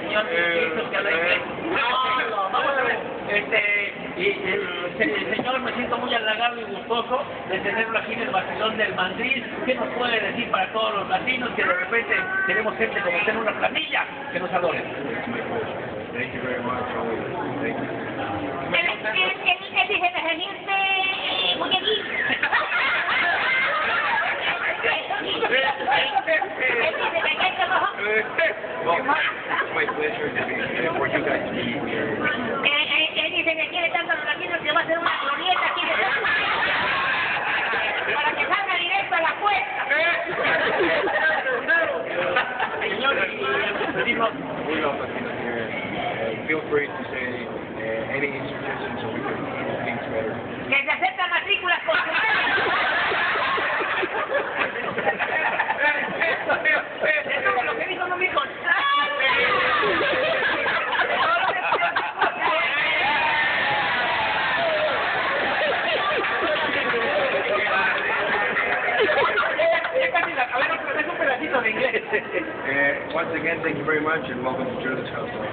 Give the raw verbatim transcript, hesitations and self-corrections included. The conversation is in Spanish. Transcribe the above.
señor Jesús que habla inglés. No, vamos a ver, este, y, el, el señor, me siento muy halagado y gustoso de tenerlo aquí en el Basilón del Mandril. ¿Qué nos puede decir para todos los latinos que de repente tenemos gente como usted en una planilla que nos adore? Thank you very much. Always. Thank you. Él, él, él, él dice de venirte muy aquí. Well, it's my pleasure to be here for you guys to be here. Él dice que quiere tanto a los latinos que va a hacer una glorieta aquí de para que salga directo a la puerta. Señores, We love Latinos here. Uh, feel free to say uh, any suggestions so we can do things better. Que se aceptan matrículas con eso es lo que dijo no mi hijo. A ver, es un pedacito de inglés. Uh, once again, thank you very much and welcome to Journalist House.